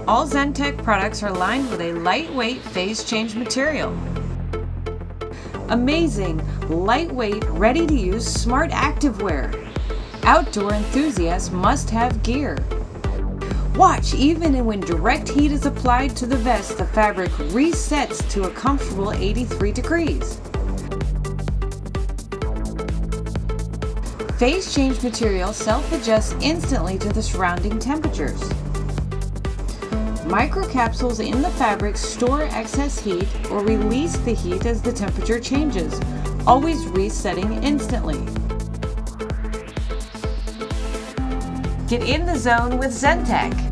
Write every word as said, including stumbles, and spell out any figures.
All Zentek products are lined with a lightweight phase change material. Amazing, lightweight, ready-to-use smart activewear. Outdoor enthusiasts must have gear. Watch, even when direct heat is applied to the vest, the fabric resets to a comfortable eighty-three degrees. Phase change material self-adjusts instantly to the surrounding temperatures. Microcapsules in the fabric store excess heat or release the heat as the temperature changes, always resetting instantly. Get in the zone with Zentek.